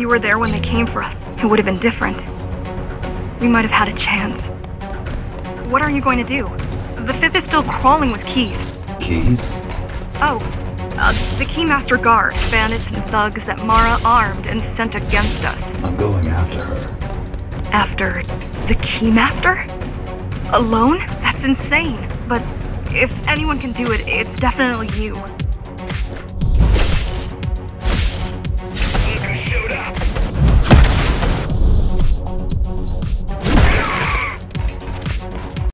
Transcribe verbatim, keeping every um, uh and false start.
you were there when they came for us, it would have been different. We might have had a chance. What are you going to do? The Fifth is still crawling with keys. Keys? Oh, uh, the Keymaster guard, bandits and thugs that Mara armed and sent against us. I'm going after her. After the Keymaster? Alone? That's insane. But if anyone can do it, it's definitely you.